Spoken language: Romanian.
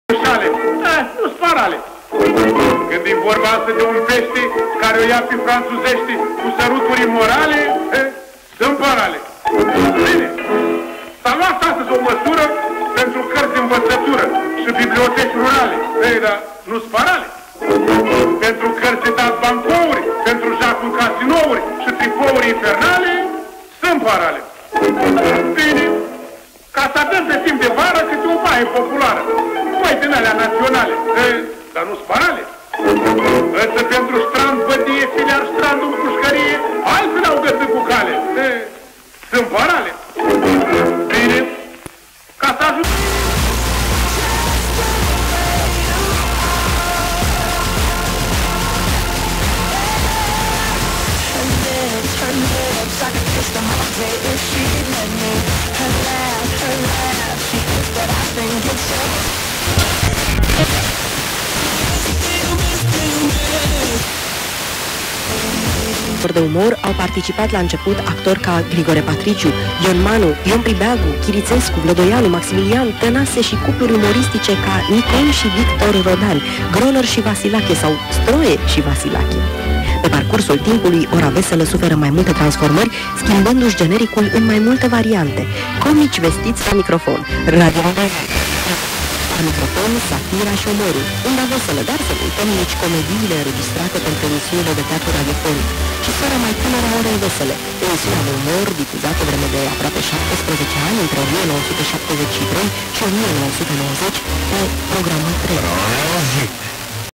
Nu-s parale. Când e vorba asta de un pește care o ia pe franțuzește cu săruturi morale, sunt parale. Bine, s-a luat astăzi o măsură pentru cărți de învățătură și biblioteci rurale. Ei, dar nu-s parale. Pentru cărți de dat bancouri, pentru jacul casinouri și tripouri infernale, sunt parale. Bine, ca să avem pe timp de vară câte o baie populară. Mai din alea naționale, dar nu-s parale. Însă pentru strand, bădie, filiar, strandul, pușcărie, altfel au găsit cu cale. Sunt parale. Bine, ca să ajut... de umor au participat la început actori ca Grigore Patriciu, Ion Manu, Ion Pribeagu, Chirițescu, Vlădoianu, Maximilian, Tănase și cupluri umoristice ca Nicol și Victor Rodan, Groner și Vasilache sau Stroie și Vasilache. Pe parcursul timpului, Ora Veselă suferă mai multe transformări, schimbându-și genericul în mai multe variante. Comici vestiți la microfon, radio la microfon, satira și umorul, Unda Veselă, dar să nu uităm nici comediile înregistrate pentru emisiunile de teatru radiofonic și sora mai tânără a Orei Vesele, emisiunea de umor difuzată vreme de aproape 17 ani între 1973 și 1990 pe programul 3.